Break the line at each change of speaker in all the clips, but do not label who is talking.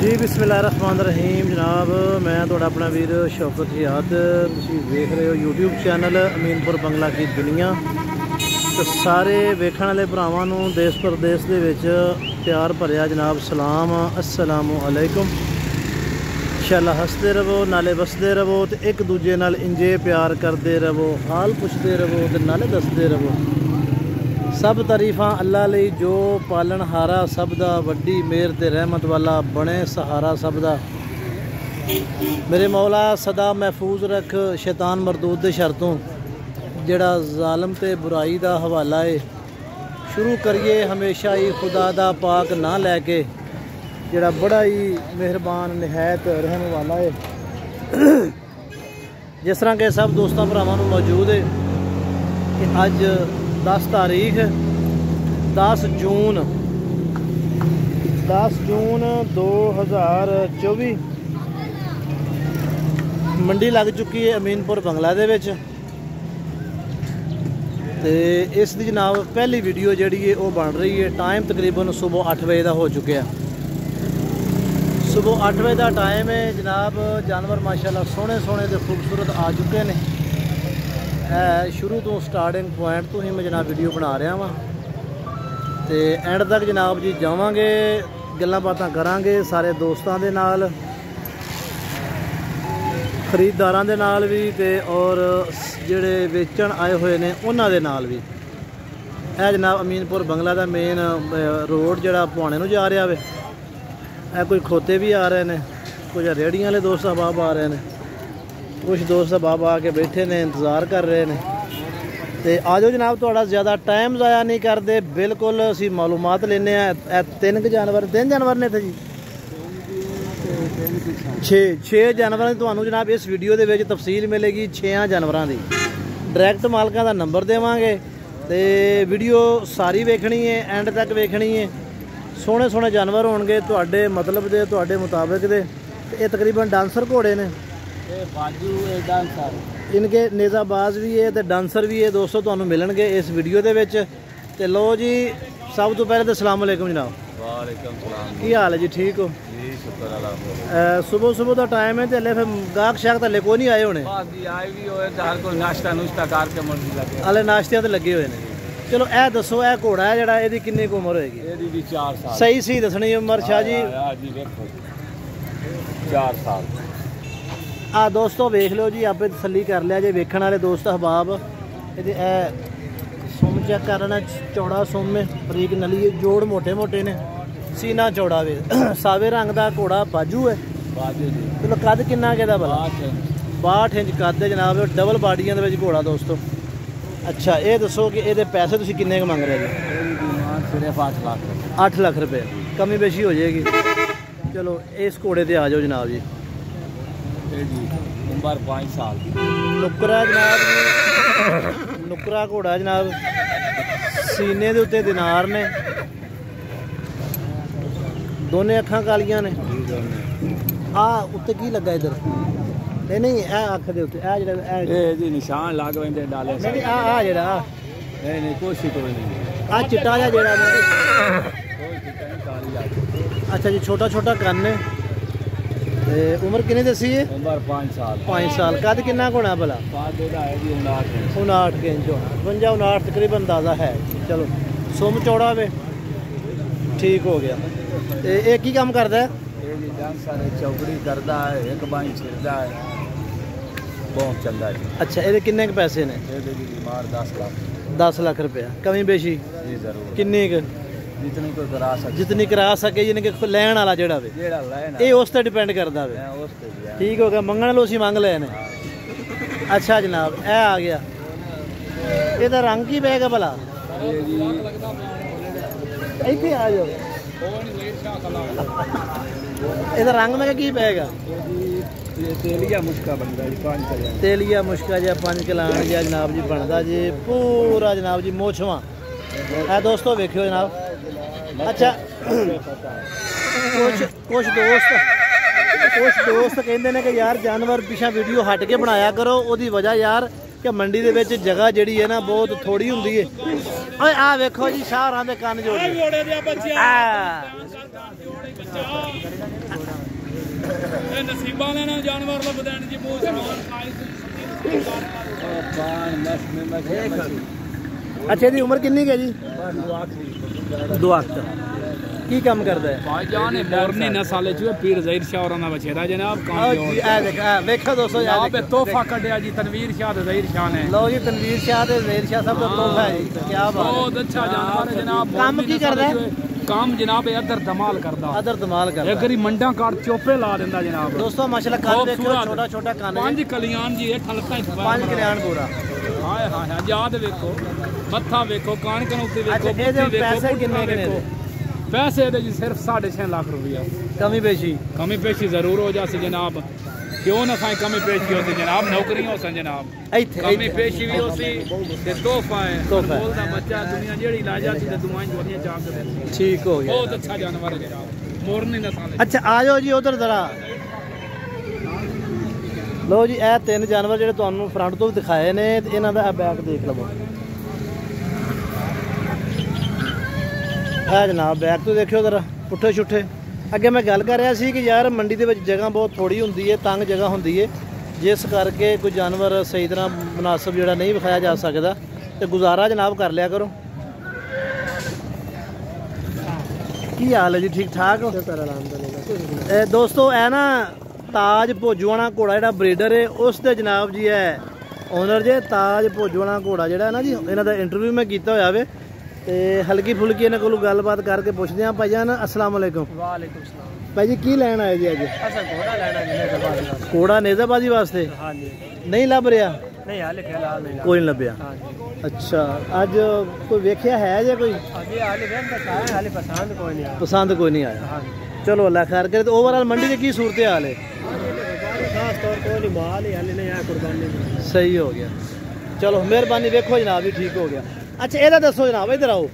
जी बिस्मिल्लाहिर्रहमानिर्रहीम जनाब, मैं थोड़ा अपना वीर शौकत हियात तुसीं वेख रहे हो यूट्यूब चैनल अमीनपुर बंगला की दुनिया। तो सारे वेखण वाले भरावां नूं देश परदेश दे विच प्यार भरिया जनाब सलाम, अस्सलामु अलैकुम। इंशाअल्लाह हसदे रवो, नाले वसदे रवो, तो एक दूजे नाल इंजे प्यार करते रवो, हाल पुछते रवो, तो नाले दसदे रवो। सब तारीफां अल्लाह लई जो पालन हारा सब दा, वड्डी मेहर ते रहमत वाला बने सहारा सब दा। मेरे मौला सदा महफूज रख शैतान मरदूद दे शरतों, जेड़ा जालम ते बुराई दा हवाला है। शुरू करिए हमेशा ही खुदा दा पाक ना लैके, जेड़ा बड़ा ही मेहरबान निहायत रहम वाला है। जिस तरह के सब दोस्तों भरावां नूं मौजूद है कि अज 10 तारीख 10 जून 2024 मंडी लग चुकी है अमीनपुर बंगला दे विच। ते इस दी जनाब पहली वीडियो जिहड़ी है वो बन रही है। टाइम तकरीबन सुबह 8 बजे का हो चुका है। सुबह 8 बजे का टाइम है जनाब। जानवर माशाल्लाह सोहने सोहने ते खूबसूरत आ चुके हैं। शुरू तो स्टार्टिंग पॉइंट तो ही मैं जनाब वीडियो बना रहा वहाँ, तो एंड तक जनाब जी जावांगे, गल्लां बातां करांगे सारे दोस्तों के नाल, खरीददारां दे नाल भी, ते और जिहड़े वेचण आए हुए ने उन्हां दे नाल भी। यह जनाब अमीनपुर बंगला का मेन रोड जिहड़ा पुआणे नूं जा रहा वे। कोई खोते भी आ रहे हैं, कुछ रेहड़ियां वाले दोस्त अहबाब आ रहे हैं, कुछ दोस्त अहबाब आके बैठे ने इंतज़ार कर रहे हैं। तो आ जाओ जनाब, थोड़ा ज़्यादा टाइम ज़ाया नहीं करते, बिल्कुल असी मालूमात लेने। 3 जानवर ने थे जी, 6 जानवर तो जनाब इस वीडियो के तफसील मिलेगी 6 जानवरों की। डायरैक्ट मालकों का नंबर देवांगे, तो वीडियो सारी वेखनी है, एंड तक वेखनी है। सोहने सोहने जानवर होंगे तुहाडे मतलब दे, तुहाडे मुताबिक दे। ये तकरीबन डांसर घोड़े ने, इनके नेज़ाबाज भी है तो डांसर भी है दोस्तों, तुहानू मिलणगे इस वीडियो दे विच। ते लो जी सब तो पहले तो अस्सलाम वालेकुम जनाब।
वालेकुम सलाम।
की हाल है जी, ठीक हो?
जी शुक्र अल्लाह।
सुबह सुबह का टाइम है, तो हले फिर गाहक शाहक तो हले कोई नहीं आए होने?
आए भी होए तो हर कोई नाश्ता नुश्ता करके मुड़ लगे,
हले नाश्ते तो लगे हुए हैं। चलो ए दसो, यह घोड़ा है जिहड़ा, इहदी कितनी उम्र होएगी?
ਇਹਦੀ ਵੀ 4 साल।
सही दसनी उम्र शाह जी?
जी देखो 4 साल।
दोस्तों वेख लो जी, आपे तसली कर लिया जे वेखण वाले दोस्त अहबाब। ये सुम चेक करना, चौड़ा सुम है, बरीक नली है, जोड़ मोटे मोटे ने, सीना चौड़ा वे, सावे रंग का घोड़ा बाजू है। चलो कद किन्ना के भला? 62 इंच कद है जनाब, डबल बाडियां दे विच घोड़ा दोस्तों। अच्छा ये दसो कि ये पैसे तुसीं किन्ने क मंग रहे जी?
सिर्फ 8 लाख।
8 लाख रुपये, कमी बेशी हो जाएगी। चलो इस घोड़े ते आ जाओ जनाब जी।
उम्र 5 साल।
नुकरा जनाब, नुकरा घोड़ा जनाब, सीने दे उत्ते दिनार ने, दोने अखां कालियां ने। उत्ते की लगा इधर? नहीं अख दे उत्ते
जी निशान लग पैंदे डाले।
नहीं आ जेड़ा
नहीं कोई कोई नहीं,
चिट्टा जा जेड़ा। अच्छा जी, छोटा छोटा कन्न है। उम्र कितनी दसी है?
उम्र 5 साल।
5 साल। कद किन्ना होना भला? 59 इंच होना, 59 तकरीबन अंदाजा है। चलो सुम चौड़ा वे, ठीक हो गया। ये की काम करता है?
चौकड़ी करता है, एक बाई छिड़ता है, बहुत चलता है।
अच्छा ये किन्ने के पैसे ने?
10 लाख।
10 लाख रुपया, कमी बेशी?
जी जरूर।
किन्नी क?
जितनी कोई करा सके,
जितनी करा सके, यानी कि लैन वाला जेड़ा वे, ये उस पर डिपेंड करता वे। ठीक हो गया, मंगण लो सी मंग ले ने। अच्छा जनाब ए आ गया, ਇਹਦਾ रंग की पेगा भला? इतने आ जाओ, ਇਹਦਾ रंग में की पेगा?
तेलिया मुश्का बनता जी, 5 कलान।
तेलिया मुश्का जी 5 कलान जी जनाब जी बनता जी, पूरा जनाब जी मोछवा है दोस्तों, वेखियो जनाब। अच्छा कुछ दोस्त कहते हैं कि यार जानवर पिछा वीडियो हट के बनाया करो, उसकी वजह यार कि मंडी दे विच जगह जिहड़ी है ना बहुत थोड़ी हुंदी है। ओए आ वेखो जी शाहरां दे कन्न जोड़े।
ਇਹ ਨਸੀਬਾਂ ਲੈਣਾ ਜਾਨਵਰ ਲੱਭਦੇ ਨੇ ਜੀ ਮੂੰਹ ਸਮਾਨ ਖਾਈ
ਅੱਛਾ ਇਹਦੀ ਉਮਰ ਕਿੰਨੀ ਹੈ ਜੀ? 2 ਵਕਤ। ਕੀ ਕੰਮ ਕਰਦਾ ਹੈ?
ਭਾਈਜਾਨ ਇਹ ਮੋਰਨੀ ਨਸਲ ਚ ਪੀਰ ਜ਼ਹੀਰ ਸ਼ਾਹ ਹੋਰਾਂ ਦਾ ਬਚੇਰਾ ਜਨਾਬ
ਆਹ ਜੀ ਇਹ ਦੇਖ ਵੇਖੋ ਦੋਸਤੋ ਯਾਰ
ਆਪ ਤੋਹਫਾ ਕੱਢਿਆ ਜੀ ਤਨਵੀਰ ਸ਼ਾਹ ਤੇ ਜ਼ਹੀਰ ਸ਼ਾਹ ਨੇ।
ਲਓ ਜੀ ਤਨਵੀਰ ਸ਼ਾਹ ਤੇ ਜ਼ਹੀਰ ਸ਼ਾਹ ਸਭ ਦਾ ਤੋਹਫਾ ਹੈ ਜੀ। ਕੀ ਬਾਤ ਹੈ।
ਬਹੁਤ ਅੱਛਾ ਜਾਨਵਰ ਹੈ ਜਨਾਬ।
ਕੰਮ ਕੀ ਕਰਦਾ ਹੈ?
ਕੰਮ ਜਨਾਬ ਇਹ ਅਦਰ ਧਮਾਲ ਕਰਦਾ।
ਅਦਰ ਧਮਾਲ ਕਰਦਾ।
ਇੱਕ ਵਾਰੀ ਮੰਡਾ ਕਾਟ ਚੋਪੇ ਲਾ ਦਿੰਦਾ ਜਨਾਬ।
ਦੋਸਤੋ ਮਾਸ਼ਾਅੱਲਾ ਕੰਨ ਦੇਖੋ ਛੋਟਾ ਛੋਟਾ ਕੰਨ।
5 ਕਲਿਆਣ ਜੀ ਇਹ ਠਲਕਾ
5 ਕਲਿਆਣ ਪੂਰਾ।
ਹਾਏ ਹਾਏ ਯਾਦ ਵੇਖੋ ਮੱਥਾ ਵੇਖੋ ਕਾਨ ਕਨ ਉੱਤੇ ਵੇਖੋ।
ਅੱਛਾ ਇਹਦੇ ਪੈਸੇ ਕਿੰਨੇ ਕਿੰਨੇ ਦੇ?
पैसे दे जी सिर्फ 6.5 लाख रुपया।
कमी पेशी?
कमी पेशी जरूर हो जाती जनाब। क्यों ना साई कमी पेशी होती जनाब। नौकरी हो सन जनाब। कमी पेशी भी होती ते तोहफा है। बोलदा बच्चा दुनिया जेड़ी ला जाती ते दुआएं जोड़ियां चाक दे।
ठीक हो गया।
बहुत अच्छा जानवर है जनाब मोरनी नस्ल।
अच्छा आ जाओ जी उधर जरा। लो जी ਇਹ 3 ਜਾਨਵਰ ਜਿਹੜੇ ਤੁਹਾਨੂੰ ਫਰੰਟ ਤੋਂ ਦਿਖਾਏ ਨੇ ਤੇ ਇਹਨਾਂ ਦਾ ਬੈਕ ਦੇਖ ਲਵੋ। है जनाब बैक तो देखियो जरा पुट्ठे छुट्ठे। अगे मैं गल कर रहा सी कि यार मंडी के जगह बहुत थोड़ी होंगी है, तंग जगह होंगी है, जिस करके कोई जानवर सही तरह मुनासिब जोड़ा नहीं विखाया जा सकता तो गुजारा जनाब कर लिया करो। की हाल है जी? ठीक ठाक हो? दोस्तों है ना ताज भोजूआना घोड़ा जो ब्रीडर है उसके जनाब जी है ओनर जे ताज भोजूआना घोड़ा जो है ना जी इन्हों का इंटरव्यू मैं किया हुआ वे ਤੇ ਹਲਕੀ ਫੁਲਕੀ ਇਹਨਾਂ ਕੋਲੋਂ ਗੱਲਬਾਤ ਕਰਕੇ ਪੁੱਛਦੇ ਆਂ। ਭਾਈਜਾਨ अस्सलाम वालेकुम।
वालेकुम सलाम।
ਭਾਈ ਜੀ ਕੀ ਲੈਣ ਆਏ ਜੀ ਅੱਜ?
ਅਸਾਂ ਘੋੜਾ ਲੈਣਾ ਜੀ ਨੇਜ਼ਾਬਾਜ਼ੀ ਵਾਸਤੇ।
ਘੋੜਾ ਨੇਜ਼ਾਬਾਜ਼ੀ ਵਾਸਤੇ?
ਹਾਂਜੀ।
ਨਹੀਂ ਲੱਭ ਰਿਹਾ?
ਨਹੀਂ ਹਾਲੇ ਫਿਲਹਾਲ ਨਹੀਂ ਲੱਭਿਆ।
ਕੋਈ ਨਹੀਂ ਲੱਭਿਆ?
ਹਾਂਜੀ।
ਅੱਛਾ ਅੱਜ ਕੋਈ ਵੇਖਿਆ ਹੈ ਜਾਂ ਕੋਈ?
ਅੱਗੇ ਹਾਲੇ ਵੇਖ ਤਾਂ ਆਇਆ ਹਾਲੇ ਪਸੰਦ ਕੋਈ ਨਹੀਂ ਆਇਆ।
ਪਸੰਦ ਕੋਈ ਨਹੀਂ ਆਇਆ।
ਹਾਂਜੀ।
ਚਲੋ ਅੱਲਾ ਖੈਰ ਕਰੇ। ਤੇ ਓਵਰਆਲ ਮੰਡੀ 'ਚ ਕੀ ਸੂਰਤ ਹਾਲ ਹੈ?
ਖਾਸ ਤੌਰ ਤੇ ਕੋਈ ਮਾਲ ਹੀ ਹਾਲੇ ਨਹੀਂ ਆਇਆ ਕੁਰਬਾਨੀ।
ਸਹੀ ਹੋ ਗਿਆ। ਚਲੋ ਮਿਹਰਬਾਨੀ। ਵੇਖੋ ਜਨਾਬ ਜੀ ਠੀਕ ਹੋ ਗਿਆ। अच्छा ਇਹਦਾ ਦੱਸੋ ਜਨਾਬ ਇਧਰ ਆਓ।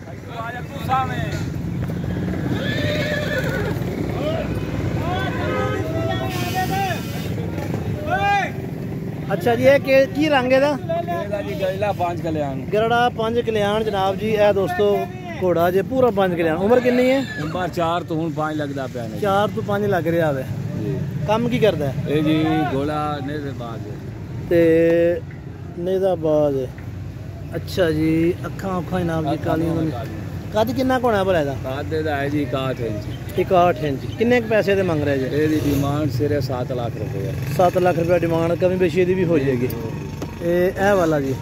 अच्छा जी ये की रंग है
गरड़ा 5 कल्याण।
गरड़ा 5 कल्याण जनाब जी। ए दोस्तों घोड़ा जे पूरा 5 कल्याण। उम्र कितनी है?
उम्र 4 तो हुण 5 लगदा पिया ने।
4 तो 5 लग रहा है जी। काम की करदा है?
ए जी घोड़ा नेज़ाबाज
ते नेज़ाबाज। अच्छा जी अखा उखा जनाब जी कालियां। कद किन्ना होना भला ਇਹਦਾ?
कद दा है जी 61 इंच।
61 इंच। किन्ने पैसे दे मंग रहे जी?
ਇਹਦੀ डिमांड सिर्फ 7 लाख रुपए।
7 लाख रुपया डिमांड। कमी बेशी दी भी हो जाएगी। ए वाला जी।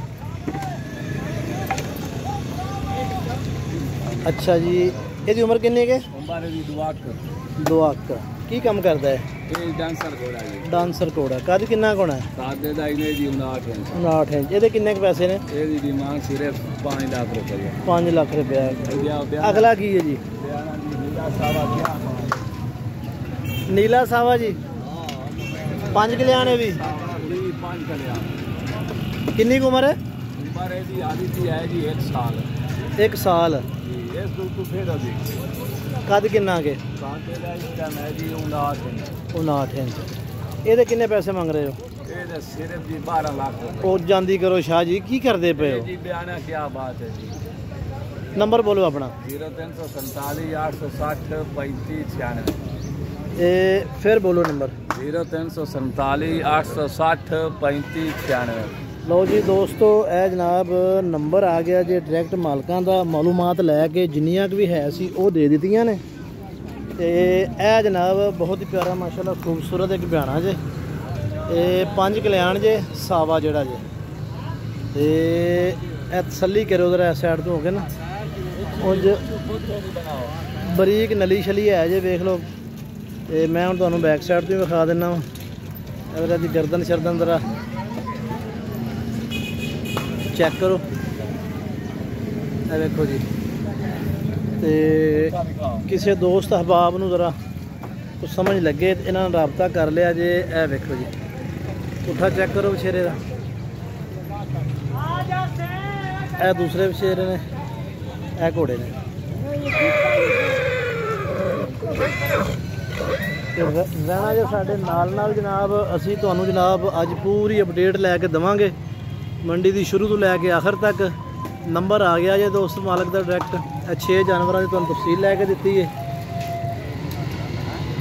अच्छा जी ਇਹਦੀ उम्र किन्नी है?
उम्र ਇਹਦੀ
2 अक। की काम करता है?
ਇਹ ਡਾਂਸਰ ਘੋੜਾ ਜੀ।
डांसर घोड़ा। कद किन्ना होना है?
कद ਦਾ ਇਹਨੇ ਜੀ 59 इंच।
59 इंच। ਇਹਦੇ किन्ने पैसे ने?
ਇਹਦੀ डिमांड सिर्फ 5 लाख रुपए।
5 लाख रुपया। अगला की है जी? नीला सावा जी 5 कल्याण है भी।
5 कल्याण।
किन्नी उम्र है?
उम्र ਇਹਦੀ ਆਦੀ ਦੀ ਹੈ ਜੀ 1 साल।
1 साल।
ਜੀ ਇਸ ਤੋਂ ਫਿਰ ਅਦੀ
कद किन्ना के?
ਕਾਂਟੇ ਦਾ ਇਹਦਾ ਮੈਂ ਜੀ 59 इंच।
59 इंच। ਇਹਦੇ ਕਿੰਨੇ ਪੈਸੇ ਮੰਗ ਰਹੇ ਹੋ?
ਇਹਦਾ ਸਿਰਫ ਜੀ 12 ਲੱਖ ਰੁਪਏ।
ਉਹ ਜਾਂਦੀ ਕਰੋ ਸ਼ਾਹ ਜੀ ਕੀ ਕਰਦੇ ਪਏ ਹੋ?
ਜੀ ਬਿਆਨਾ ਕੀ ਬਾਤ ਹੈ ਜੀ।
ਨੰਬਰ ਬੋਲੋ ਆਪਣਾ।
0347 860 3596।
ਇਹ ਫਿਰ ਬੋਲੋ ਨੰਬਰ।
0347 860 3596।
ਲਓ ਜੀ ਦੋਸਤੋ ਇਹ ਜਨਾਬ ਨੰਬਰ ਆ ਗਿਆ ਜੇ ਡਾਇਰੈਕਟ ਮਾਲਕਾਂ ਦਾ ਮਾਲੂਮਾਤ ਲੈ ਕੇ ਜਿੰਨੀਆਂ ਵੀ ਹੈ ਸੀ ਉਹ ਦੇ ਦਿੱਤੀਆਂ ਨੇ। ਤੇ ਇਹ ਜਨਾਬ ਬਹੁਤ ਹੀ ਪਿਆਰਾ ਮਾਸ਼ਾਅੱਲਾ ਖੂਬਸੂਰਤ ਇੱਕ ਬਿਆਣਾ ਜੇ। ਇਹ 5 ਕਲਿਆਣ ਜੇ ਸਾਵਾ ਜਿਹੜਾ ਜੇ। ਤੇ ਇਹ ਤਸੱਲੀ ਕਰੋ ਜਰਾ ਇਸ ਸਾਈਡ ਤੋਂ ਹੋ ਕੇ ਨਾ ਉਂਝ ਬਰੀਕ ਨਲੀ ਛਲੀ ਹੈ ਜੇ ਵੇਖ ਲਓ। ਤੇ ਮੈਂ ਹੁਣ ਤੁਹਾਨੂੰ ਬੈਕ ਸਾਈਡ ਤੋਂ ਵਿਖਾ ਦਿੰਦਾ ਵਾ। ਅਗਰ ਇਹਦੀ ਗਰਦਨ ਸ਼ਰਦਨ ਜਰਾ चेक करो। ਇਹ ਵੇਖੋ ਜੀ। ਤੇ ਕਿਸੇ ਦੋਸਤ ਅਹਿਬਾਬ ਨੂੰ ਜ਼ਰਾ ਕੁਝ ਸਮਝ ਲੱਗੇ ਤੇ ਇਹਨਾਂ ਨਾਲ ਰਾਬਤਾ ਕਰ ਲਿਆ ਜੇ। ਇਹ ਵੇਖੋ ਜੀ ਪੁੱਠਾ ਚੈੱਕ ਕਰੋ ਵਿਸ਼ੇਰੇ ਦਾ। ਇਹ ਦੂਸਰੇ ਵਿਸ਼ੇਰੇ ਨੇ। ਇਹ ਘੋੜੇ ਨੇ। ਰਹਿਣਾ ਜੇ ਸਾਡੇ ਨਾਲ ਜਨਾਬ। ਅਸੀਂ ਤੁਹਾਨੂੰ ਜਨਾਬ ਅੱਜ ਪੂਰੀ ਅਪਡੇਟ ਲੈ ਕੇ ਦੇਵਾਂਗੇ ਮੰਡੀ ਦੀ ਸ਼ੁਰੂ ਤੋਂ ਲੈ ਕੇ ਆਖਰ ਤੱਕ। ਨੰਬਰ ਆ ਗਿਆ ਜੇ ਦੋਸਤ ਮਾਲਕ ਦਾ ਡਾਇਰੈਕਟ। ਇਹ 6 ਜਾਨਵਰਾਂ ਦੀ ਤੁਹਾਨੂੰ ਤਫਸੀਲ ਲੈ ਕੇ ਦਿੱਤੀ ਹੈ।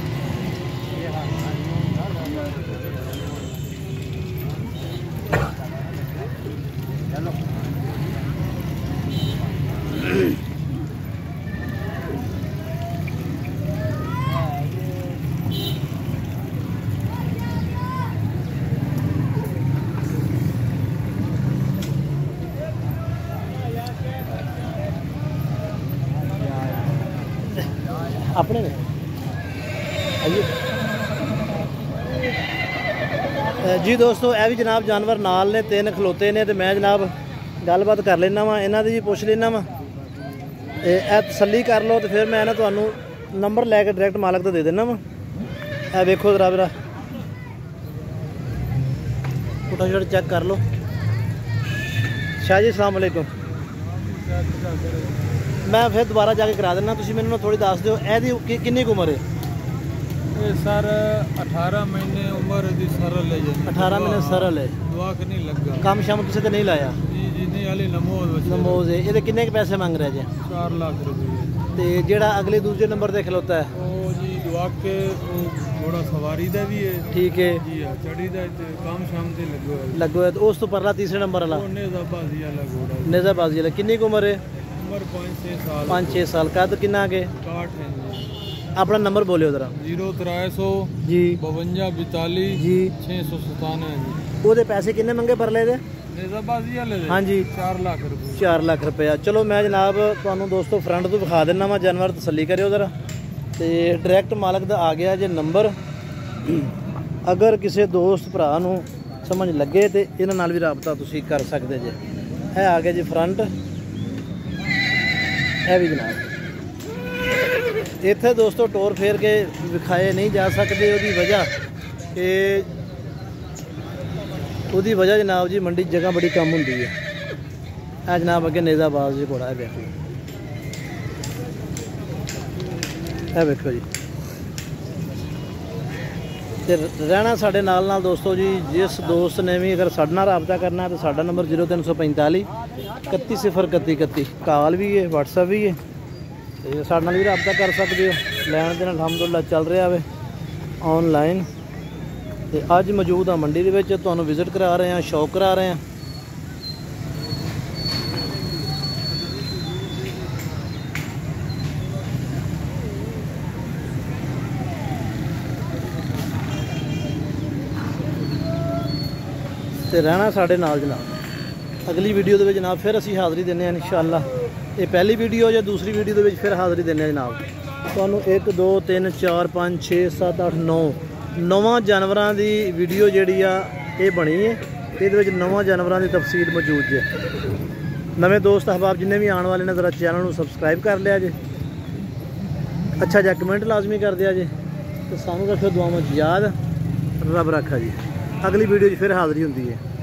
अपने ने आइए जी दोस्तों, यह भी जनाब जानवर नाल ने, 3 खलोते ने, तो मैं जनाब गलबात कर लेना वा, इन्हां दी भी पुछ लेना वा, तसल्ली कर लो, तो फिर मैं ना तुहानू नंबर लैके डायरैक्ट मालक तो दे देना वा। ए वेखो जरा मेरा पुट्ठा शर्ट चेक कर लो। शाह जी अस्सलाम वालेकुम, मैं फिर दोबारा जाके करा देना, तुसीं मैनूं ना थोड़ी दस दिओ एहदी किन्नी उम्र है?
ये सर 18 महीने उम्र दी सरल है जी।
18 महीने सरल है,
दुआ के नहीं लगा,
काम शाम किसी ने नहीं लाया
जी जी नहीं, हाली नमोज
नमोज है। ये किन्ने के पैसे मांग रहे जी?
4 लाख रुपए।
तो जेड़ा अगले दूसरे नंबर पे खलोता है
ओ जी दुआ के घोड़ा सवारी दा भी है,
ठीक है
जी चढ़ी दा काम शाम से
लगो है। तो उस तो परला तीसरे नंबर वाला
नेजाबाजी वाला घोड़ा,
नेजाबाजी वाला किन्नी उम्र है?
उम्र 5-6 साल।
5-6 साल का। तो किन्ना आगे
60 है जी।
अपना नंबर बोलियो जरा।
0300
जी
52 42
जी
697 जी।
ਉਹਦੇ ਪੈਸੇ ਕਿੰਨੇ ਮੰਗੇ ਪਰਲੇ ਦੇ?
नेजाबाजी वाले दे
ਹਾਂਜੀ
4 लाख रुपए।
4 ਲੱਖ ਰੁਪਇਆ। ਚਲੋ ਮੈਂ ਜਨਾਬ ਤੁਹਾਨੂੰ ਦੋਸਤੋ ਫਰੰਟ ਤੋਂ ਵਿਖਾ ਦਿੰਦਾ ਵਾ ਜਾਨਵਰ, ਤਸੱਲੀ ਕਰਿਓ ਜ਼ਰਾ। ਤੇ ਡਾਇਰੈਕਟ ਮਾਲਕ ਦਾ ਆ ਗਿਆ ਜੇ ਨੰਬਰ, ਅਗਰ ਕਿਸੇ ਦੋਸਤ ਭਰਾ ਨੂੰ ਸਮਝ ਲੱਗੇ ਤੇ ਇਹਨਾਂ ਨਾਲ ਵੀ ਰਾਬਤਾ ਤੁਸੀਂ ਕਰ ਸਕਦੇ ਜੇ। ਇਹ ਆ ਗਿਆ ਜੀ ਫਰੰਟ, ਇਹ ਵੀ ਜਨਾਬ ਇੱਥੇ ਦੋਸਤੋ ਟੋਰ ਫੇਰ ਕੇ ਵਿਖਾਏ ਨਹੀਂ ਜਾ ਸਕਦੇ, ਉਹਦੀ ਵਜ੍ਹਾ जनाब जी मंडी जगह बड़ी कम होंगी है। है जनाब अगे नेजाबाज जी घोड़ा है, वेखो जी। तो रहना साढ़े नाल दोस्तों जी, जिस दोस्त ने भी अगर साढ़े नाल राबता करना है तो साढ़ा नंबर 0345 31 कॉल भी है, व्हाट्सएप भी है, तो साढ़े नाल भी राबता कर सकते हो। लैन देन अलहमदुलिल्लाह चल रहा है ऑनलाइन। तो अज मौजूद हाँ मंडी के तुहानू विजिट करा रहे हैं, शौक करा रहे हैं। तो रहना साढ़े नाल जनाब। अगली वीडियो के जनाब फिर असी हाज़री देने इंशाअल्लाह। ये पहली वीडियो या दूसरी वीडियो के फिर हाज़री देने जनाब। तुहानू 1 2 3 4 5 6 7 8 9 जानवरों की वीडियो जी ये बनी है। ये 9 जानवरों की तफसील मौजूद है। नवे दोस्त अहबाब जिन्हें भी आने वाले ने ज़रा चैनल को सबसक्राइब कर लिया जे, अच्छा जा कमेंट लाजमी कर दिया जे। तो सानू रखो दुआवां याद, रब रखा जी। अगली वीडियो फिर हाज़री होंगी है।